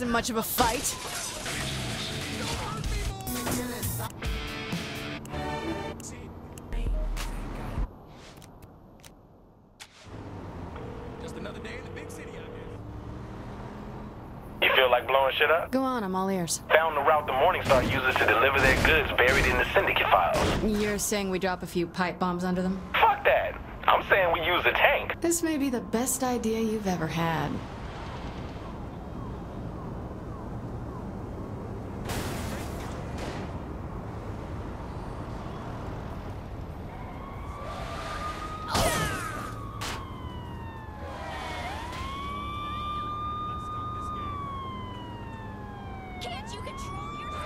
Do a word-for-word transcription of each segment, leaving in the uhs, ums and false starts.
wasn't much of a fight. Just another day in the big city, I guess. You feel like blowing shit up? Go on, I'm all ears. Found the route the Morningstar uses to deliver their goods buried in the syndicate files. You're saying we drop a few pipe bombs under them? Fuck that. I'm saying we use a tank. This may be the best idea you've ever had. Can't you control yourself?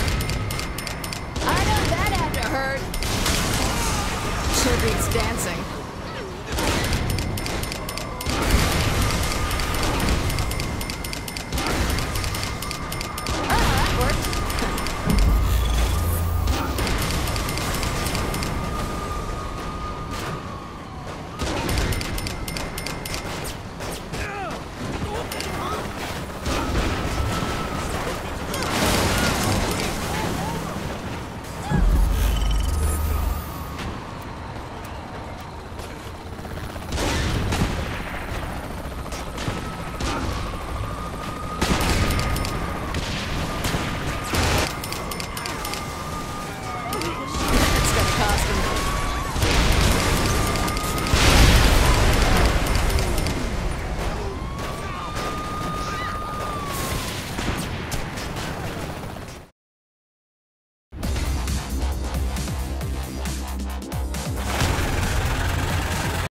I know that had to hurt. Sure beats dancing.